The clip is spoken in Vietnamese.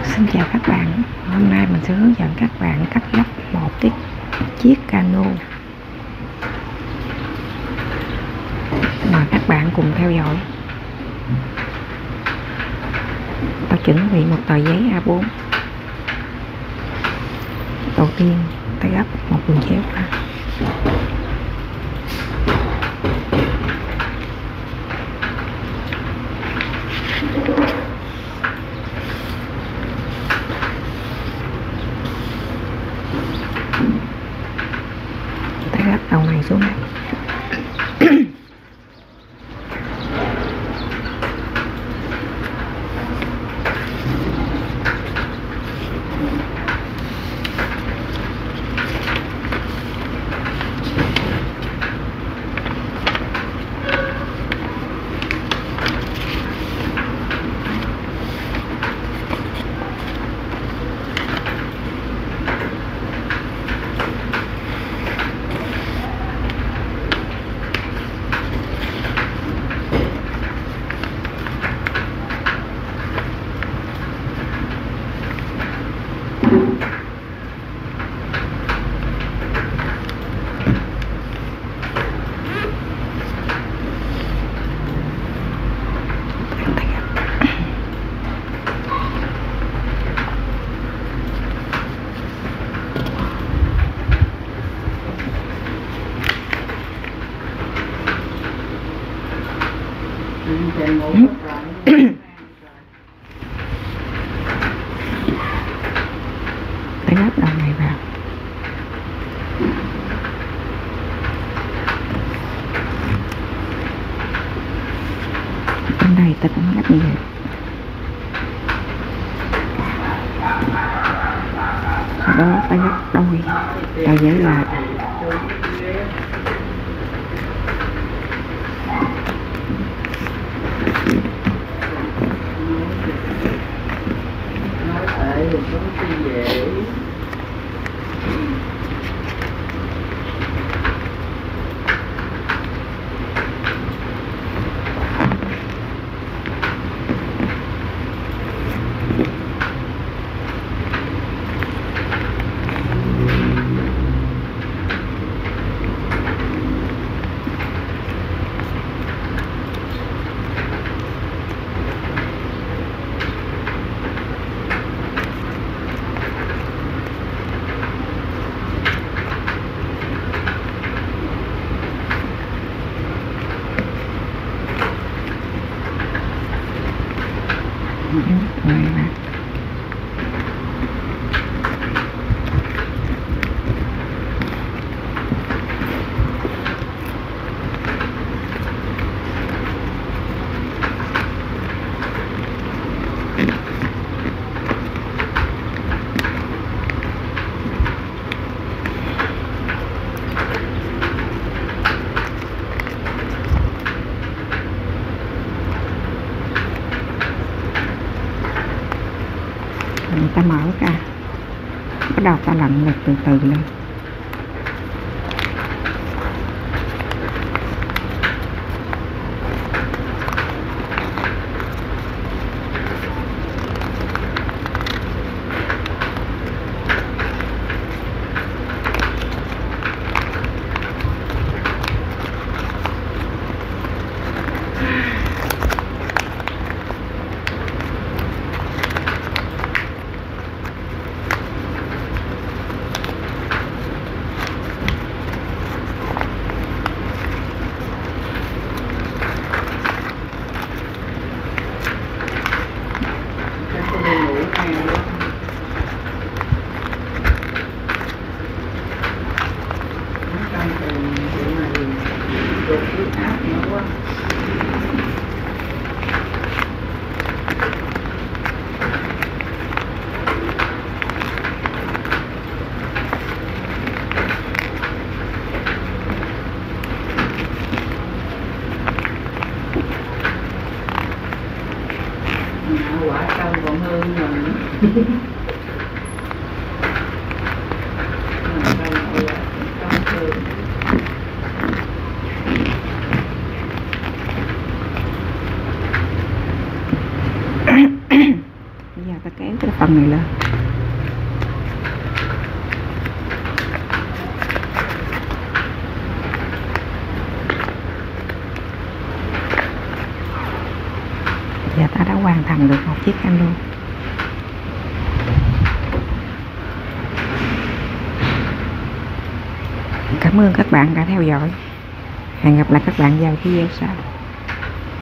Xin chào các bạn, hôm nay mình sẽ hướng dẫn các bạn cách lắp một chiếc cano. Mời các bạn cùng theo dõi. Ta chuẩn bị một tờ giấy A4. Đầu tiên ta gấp một đường chéo ra. Ta gấp đầu này xuống đây. Ta gấp đầu này vào. Bên đây ta cũng gấp như vậy. Sau đó ta gấp đôi tờ giấy lại. Rồi nè. Người ta mở ra, bắt đầu ta lặn lực từ từ lên. Quả cân còn hơn mình. Bây giờ ta kéo cái phần này lên. Giờ ta đã hoàn thành được một chiếc cano. Cảm ơn các bạn đã theo dõi. Hẹn gặp lại các bạn vào video sau.